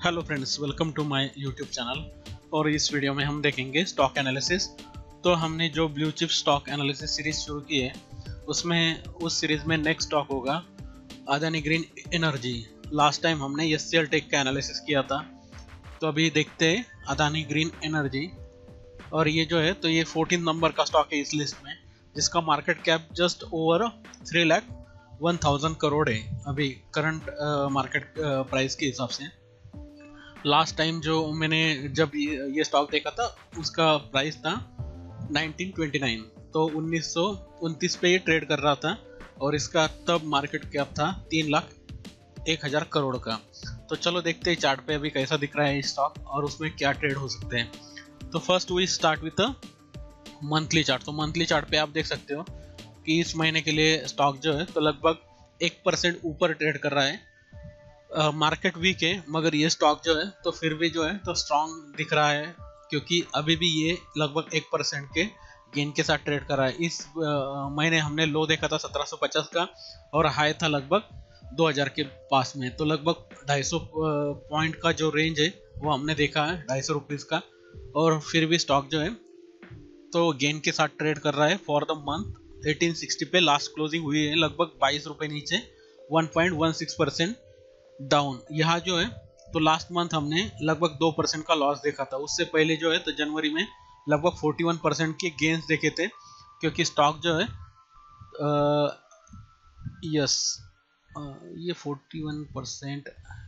Hello friends, welcome to my YouTube channel. और इस video में हम देखेंगे स्टॉक एनालिसिस। तो हमने जो blue chip stock analysis series शुरू की है उसमें उस सीरीज में नेक्स्ट स्टॉक होगा Adani green energy. Last time हमने एचसीएल टेक का एनालिसिस किया था, तो अभी देखते हैं अदानी ग्रीन एनर्जी। और ये जो है तो ये 14 नंबर का स्टॉक है इस लिस्ट में, जिसका market cap just over 3,01,000 crore है अभी करंट मार्केट प्राइस के हिसाब से। लास्ट टाइम जो मैंने जब ये स्टॉक देखा था उसका प्राइस था 1929, तो 1929 पे ये ट्रेड कर रहा था और इसका तब मार्केट कैप था 3,01,000 करोड़ का। तो चलो देखते हैं चार्ट पे अभी कैसा दिख रहा है स्टॉक और उसमें क्या ट्रेड हो सकते हैं। तो first we start with monthly chart. तो मंथली चार्ट पे आप देख सकते हो कि इस महीने के लिए स्टॉक जो है तो लगभग 1% ऊपर ट्रेड कर रहा है। मार्केट वीक है मगर ये स्टॉक जो है तो फिर भी जो है तो स्ट्रॉन्ग दिख रहा है, क्योंकि अभी भी ये लगभग 1% के गेन के साथ ट्रेड कर रहा है। इस महीने हमने लो देखा था 1750 का और हाई था लगभग 2000 के पास में, तो लगभग 250 पॉइंट का जो रेंज है वो हमने देखा है, 250 रुपीज़ का। और फिर भी स्टॉक जो है तो गेन के साथ ट्रेड कर रहा है। फॉर द मंथ 1860 पे लास्ट क्लोजिंग हुई है, लगभग 22 रुपये नीचे, 1.16% डाउन। यहाँ जो है तो लास्ट मंथ हमने लगभग 2% का लॉस देखा था। उससे पहले जो है तो जनवरी में लगभग 41% के गेन्स देखे थे, क्योंकि स्टॉक जो है ये 41%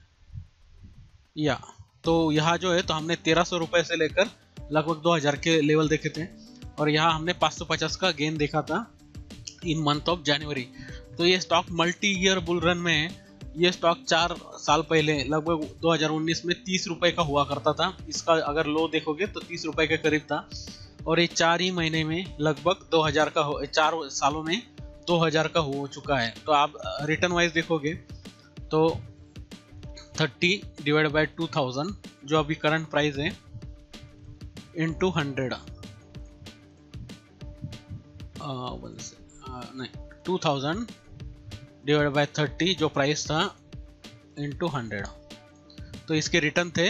या तो यहाँ जो है तो हमने 1300 रुपये से लेकर लगभग 2000 के लेवल देखे थे और यहाँ हमने 550 का गेन देखा था इन मंथ ऑफ जनवरी। तो ये stock multi year bull run में है। ये स्टॉक 4 साल पहले लगभग 2019 में 30 रुपये का हुआ करता था। इसका अगर लो देखोगे तो 30 रुपये के करीब था और ये 4 ही महीने में लगभग 2000 का 4 सालों में 2000 का हो चुका है। तो आप रिटर्न वाइज देखोगे तो 30 डिवाइड बाय 2000 जो अभी करंट प्राइस है इंटू 100 नहीं 2000 डिवाइड बाय 30 जो प्राइस था इंटू 100, तो इसके रिटर्न थे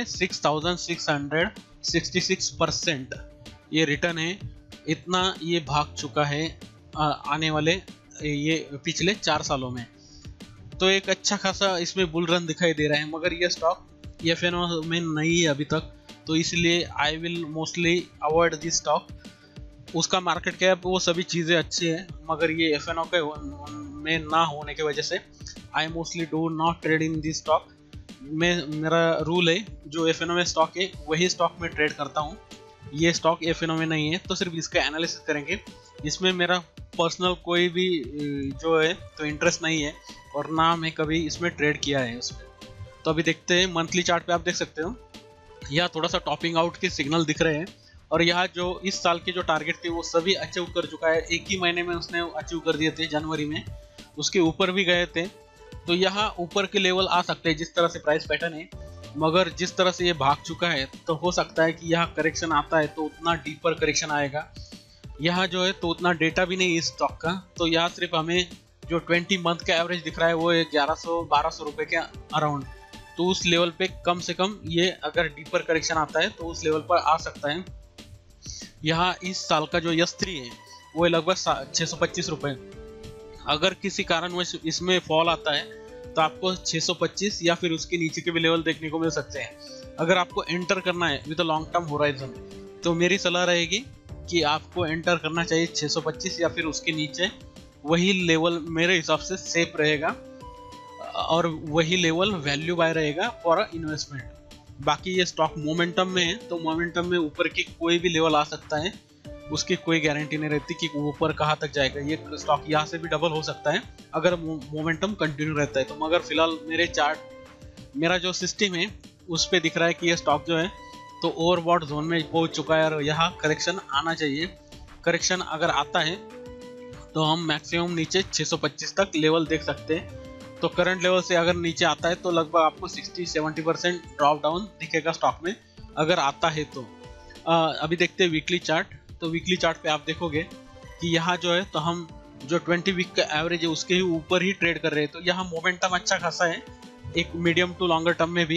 6666% ये रिटर्न है। इतना ये भाग चुका है आने वाले ये पिछले 4 सालों में। तो एक अच्छा खासा इसमें बुल रन दिखाई दे रहा है, मगर ये स्टॉक एफएनओ में नहीं है अभी तक, तो इसलिए I will mostly avoid this stock. उसका मार्केट कैप वो सभी चीज़ें अच्छी है, मगर ये एफएनओ के में ना होने की वजह से I mostly do not trade in this stock. मेरा रूल है जो एफएनओ में स्टॉक है वही स्टॉक में ट्रेड करता हूँ। ये स्टॉक एफएनओ में नहीं है तो सिर्फ इसका एनालिसिस करेंगे। इसमें मेरा पर्सनल कोई भी जो है तो इंटरेस्ट नहीं है और ना मैं कभी इसमें ट्रेड किया है उसमें। तो अभी देखते हैं मंथली चार्ट पे। आप देख सकते हो यहाँ थोड़ा सा टॉपिंग आउट के सिग्नल दिख रहे हैं और यहाँ जो इस साल के जो टारगेट थे वो सभी अचीव कर चुका है। एक ही महीने में उसने अचीव कर दिए थे, जनवरी में उसके ऊपर भी गए थे। तो यहाँ ऊपर के लेवल आ सकते हैं जिस तरह से प्राइस पैटर्न है, मगर जिस तरह से ये भाग चुका है तो हो सकता है कि यहाँ करेक्शन आता है तो उतना डीपर करेक्शन आएगा। यहाँ जो है तो उतना डेटा भी नहीं इस स्टॉक का, तो यहाँ सिर्फ हमें जो 20 मंथ का एवरेज दिख रहा है वो 1100-1200 रुपये के अराउंड। तो उस लेवल पे कम से कम ये अगर डीपर करेक्शन आता है तो उस लेवल पर आ सकता है। यहाँ इस साल का जो S3 है वो लगभग 625 रुपये। अगर किसी कारणवश इसमें फॉल आता है तो आपको 625 या फिर उसके नीचे के भी लेवल देखने को मिल सकते हैं। अगर आपको एंटर करना है विद लॉन्ग टर्म होराइजन तो मेरी सलाह रहेगी कि आपको एंटर करना चाहिए 625 या फिर उसके नीचे। वही लेवल मेरे हिसाब से सेफ रहेगा और वही लेवल वैल्यू बाय रहेगा फॉर इन्वेस्टमेंट। बाकी ये स्टॉक मोमेंटम में है तो मोमेंटम में ऊपर की कोई भी लेवल आ सकता है, उसकी कोई गारंटी नहीं रहती कि ऊपर कहाँ तक जाएगा। ये स्टॉक यहाँ से भी डबल हो सकता है अगर मोमेंटम कंटिन्यू रहता है तो। मगर फिलहाल मेरा जो सिस्टम है उस पर दिख रहा है कि ये स्टॉक जो है तो ओवरबॉट जोन में पहुँच चुका है और यहाँ करेक्शन आना चाहिए। करेक्शन अगर आता है तो हम मैक्सिमम नीचे 625 तक लेवल देख सकते हैं। तो करंट लेवल से अगर नीचे आता है तो लगभग आपको 60-70% ड्रॉप डाउन दिखेगा स्टॉक में अगर आता है तो। अभी देखते हैं वीकली चार्ट। तो वीकली चार्ट पे आप देखोगे कि यहाँ जो है तो हम जो 20 वीक का एवरेज है उसके ही ऊपर ही ट्रेड कर रहे हैं। तो यहाँ मोमेंटम अच्छा खासा है एक मीडियम टू लॉन्गर टर्म में भी।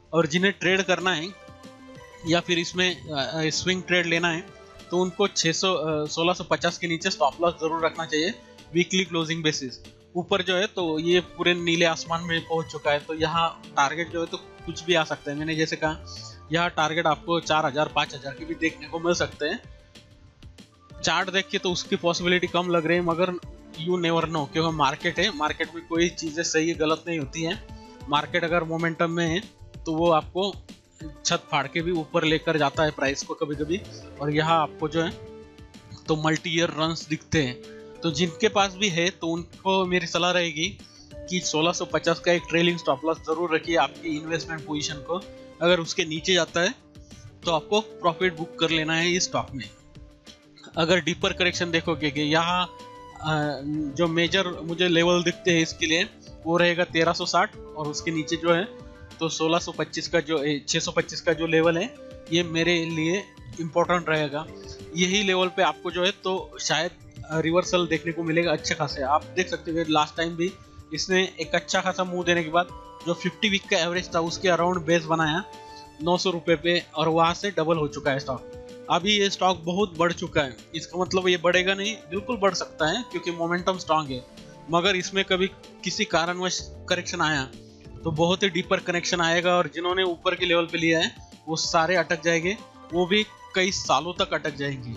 और जिन्हें ट्रेड करना है या फिर इसमें स्विंग ट्रेड लेना है तो उनको 1650 के नीचे स्टॉप लॉस जरूर रखना चाहिए वीकली क्लोजिंग बेसिस। ऊपर जो है तो ये पूरे नीले आसमान में पहुंच चुका है, तो यहाँ टारगेट जो है तो कुछ भी आ सकता है। मैंने जैसे कहा यहाँ टारगेट आपको 4000 5000 के भी देखने को मिल सकते हैं। चार्ट देख के तो उसकी पॉसिबिलिटी कम लग रही है, मगर यू नेवर नो, क्योंकि मार्केट है, मार्केट में कोई चीज़ें सही गलत नहीं होती हैं। मार्केट अगर मोमेंटम में है तो वो आपको छत फाड़ के भी ऊपर लेकर जाता है प्राइस को कभी कभी। और यहाँ आपको जो है तो मल्टी ईयर रन्स दिखते हैं। तो जिनके पास भी है तो उनको मेरी सलाह रहेगी कि 1650 का एक ट्रेलिंग स्टॉप लॉस जरूर रखिए आपकी इन्वेस्टमेंट पोजीशन को। अगर उसके नीचे जाता है तो आपको प्रॉफिट बुक कर लेना है इस स्टॉक में। अगर डीपर करेक्शन देखोगे कि यहाँ जो मेजर मुझे लेवल दिखते हैं इसके लिए वो रहेगा 1360, और उसके नीचे जो है तो 1625 का जो 625 का जो लेवल है ये मेरे लिए इम्पोर्टेंट रहेगा। यही लेवल पे आपको जो है तो शायद रिवर्सल देखने को मिलेगा अच्छे खासे। आप देख सकते हो लास्ट टाइम भी इसने एक अच्छा खासा मूव देने के बाद जो 50 वीक का एवरेज था उसके अराउंड बेस बनाया 900 रुपये पे, और वहाँ से डबल हो चुका है स्टॉक। अभी ये स्टॉक बहुत बढ़ चुका है, इसका मतलब ये बढ़ेगा नहीं, बिल्कुल बढ़ सकता है क्योंकि मोमेंटम स्ट्रांग है। मगर इसमें कभी किसी कारणवश करेक्शन आया तो बहुत ही डीपर कनेक्शन आएगा, और जिन्होंने ऊपर के लेवल पे लिया है वो सारे अटक जाएंगे, वो भी कई सालों तक अटक जाएंगी।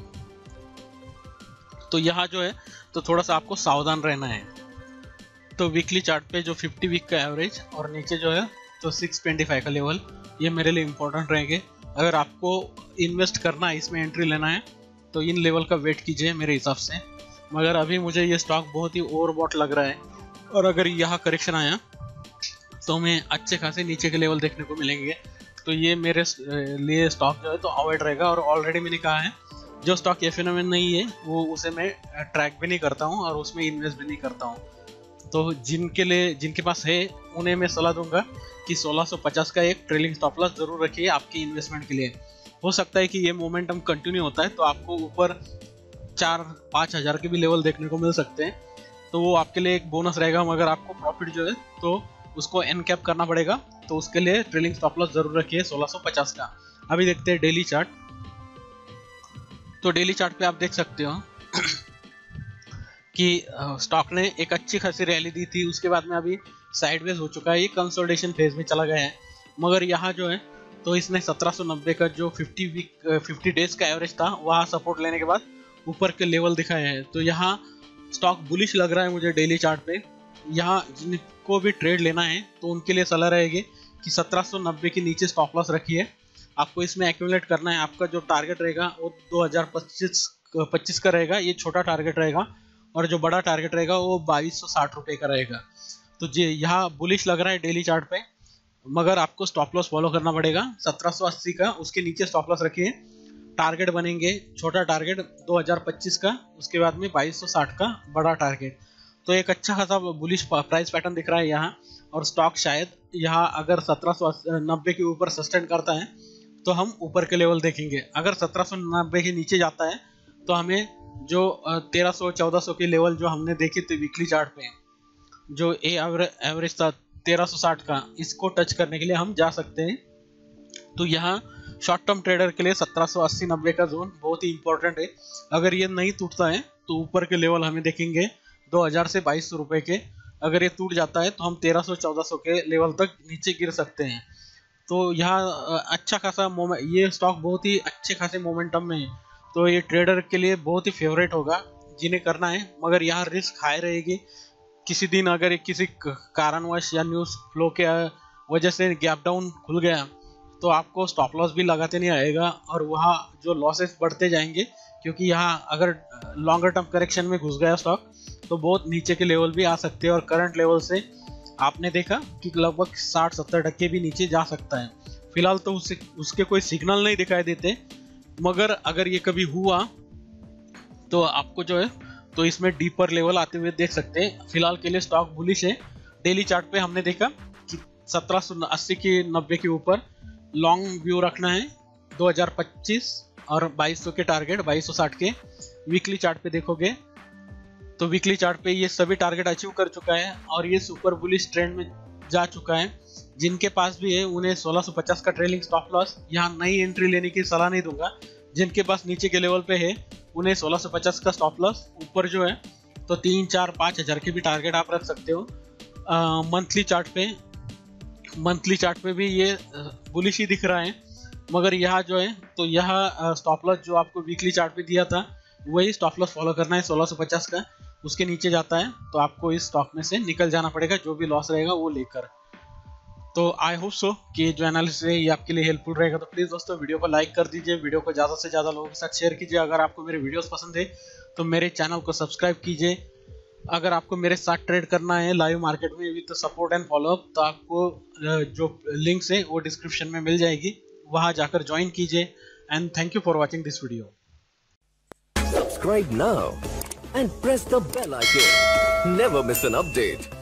तो यहाँ जो है तो थोड़ा सा आपको सावधान रहना है। तो वीकली चार्ट पे जो 50 वीक का एवरेज और नीचे जो है तो 625 का लेवल, ये मेरे लिए इम्पोर्टेंट रहेंगे। अगर आपको इन्वेस्ट करना है, इसमें एंट्री लेना है, तो इन लेवल का वेट कीजिए मेरे हिसाब से। मगर अभी मुझे ये स्टॉक बहुत ही ओवरबॉट लग रहा है, और अगर यहाँ करेक्शन आया तो हमें अच्छे खासे नीचे के लेवल देखने को मिलेंगे। तो ये मेरे लिए स्टॉक जो है तो अवॉइड रहेगा। और ऑलरेडी मैंने कहा है जो स्टॉक एफ में नहीं है वो उसे मैं ट्रैक भी नहीं करता हूँ और उसमें इन्वेस्ट भी नहीं करता हूँ। तो जिनके पास है उन्हें मैं सलाह दूंगा कि 1650 का एक ट्रेलिंग स्टॉप लॉस जरूर रखिए आपकी इन्वेस्टमेंट के लिए। हो सकता है कि ये मोमेंटम कंटिन्यू होता है तो आपको ऊपर 4-5 हज़ार के भी लेवल देखने को मिल सकते हैं, तो वो आपके लिए एक बोनस रहेगा। मगर आपको प्रॉफिट जो है तो उसको एनकैप करना पड़ेगा, तो उसके लिए ट्रेलिंग स्टॉप लॉस जरूर रखिए 1650 का। अभी देखते हैं डेली चार्ट। तो डेली चार्ट पे आप देख सकते हो कि स्टॉक ने एक अच्छी खासी रैली दी थी, उसके बाद में अभी साइडवेज हो चुका है, ये कंसोलिडेशन फेज में चला गया है। मगर यहाँ जो है तो इसने 1790 का जो 50 डेज का एवरेज था वहाँ सपोर्ट लेने के बाद ऊपर के लेवल दिखाए हैं। तो यहाँ स्टॉक बुलिश लग रहा है मुझे डेली चार्ट पे। यहाँ जिनको भी ट्रेड लेना है तो उनके लिए सलाह रहेगी कि 1790 के नीचे स्टॉप लॉस रखिए। आपको इसमें एक्यूमुलेट करना है, आपका जो टारगेट रहेगा वो 2025 का रहेगा, ये छोटा टारगेट रहेगा, और जो बड़ा टारगेट रहेगा वो 2260 रुपये का रहेगा। तो जी यहाँ बुलिश लग रहा है डेली चार्ट पे, मगर आपको स्टॉप लॉस फॉलो करना पड़ेगा 1780 का, उसके नीचे स्टॉप लॉस रखिए। टारगेट बनेंगे छोटा टारगेट 2025 का, उसके बाद में 2260 का बड़ा टारगेट। तो एक अच्छा खासा बुलिश प्राइस पैटर्न दिख रहा है यहाँ, और स्टॉक शायद यहाँ अगर 1790 के ऊपर सस्टेन करता है तो हम ऊपर के लेवल देखेंगे। अगर 1790 के नीचे जाता है तो हमें जो 1300-1400 के लेवल जो हमने देखे थे वीकली चार्ट पे, जो एवरेज था 1360 का, इसको टच करने के लिए हम जा सकते हैं। तो यहाँ शॉर्ट टर्म ट्रेडर के लिए 1780-90 का जोन बहुत ही इंपॉर्टेंट है। अगर ये नहीं टूटता है तो ऊपर के लेवल हमें देखेंगे 2000 से 2200 रुपये के। अगर ये टूट जाता है तो हम 1300-1400 के लेवल तक नीचे गिर सकते हैं। तो यहाँ अच्छा खासा ये स्टॉक बहुत ही अच्छे खासे मोमेंटम में है, तो ये ट्रेडर के लिए बहुत ही फेवरेट होगा जिन्हें करना है। मगर यहाँ रिस्क हाई रहेगी, किसी दिन अगर किसी कारणवश या न्यूज़ फ्लो के वजह से गैप डाउन खुल गया तो आपको स्टॉप लॉस भी लगाते नहीं आएगा, और वहाँ जो लॉसेस बढ़ते जाएंगे, क्योंकि यहाँ अगर लॉन्गर टर्म करेक्शन में घुस गया स्टॉक तो बहुत नीचे के लेवल भी आ सकते हैं, और करंट लेवल से आपने देखा कि लगभग 60-70% भी नीचे जा सकता है। फिलहाल तो उसके कोई सिग्नल नहीं दिखाई देते, मगर अगर ये कभी हुआ तो आपको जो है तो इसमें डीपर लेवल आते हुए देख सकते हैं। फिलहाल के लिए स्टॉक बुलिश है। डेली चार्ट पे हमने देखा कि 1780 के 90 के ऊपर लॉन्ग व्यू रखना है 2025, और 2200 के टारगेट 2260 के। वीकली चार्ट पे देखोगे तो वीकली चार्ट पे ये सभी टारगेट अचीव कर चुका है और ये सुपर बुलिश ट्रेंड में जा चुका है। जिनके पास भी है उन्हें 1650 का ट्रेलिंग स्टॉप लॉस, यहाँ नई एंट्री लेने की सलाह नहीं दूंगा। जिनके पास नीचे के लेवल पे है उन्हें 1650 का स्टॉप लॉस, ऊपर जो है तो 3, 4, 5 हज़ार के भी टारगेट आप रख सकते हो। मंथली चार्ट पे भी ये बुलिश ही दिख रहा है, मगर यहाँ जो है तो यहाँ स्टॉप लॉस जो आपको वीकली चार्ट पे दिया था वही स्टॉप लॉस फॉलो करना है 1650 का। उसके नीचे जाता है तो आपको इस स्टॉक में से निकल जाना पड़ेगा, जो भी लॉस रहेगा वो लेकर। तो आई होप सो कि जो एनालिसिस है ये आपके लिए हेल्पफुल रहेगा। तो प्लीज़ दोस्तों वीडियो को लाइक कर दीजिए, वीडियो को ज़्यादा से ज़्यादा लोगों के साथ शेयर कीजिए। अगर आपको मेरे वीडियोस पसंद है तो मेरे चैनल को सब्सक्राइब कीजिए। अगर आपको मेरे साथ ट्रेड करना है लाइव मार्केट में विद सपोर्ट एंड फॉलोअप, तो आपको जो लिंक्स है वो डिस्क्रिप्शन में मिल जाएगी, वहाँ जाकर ज्वाइन कीजिए। And thank you for watching this video. Subscribe now and press the bell icon. Never miss an update.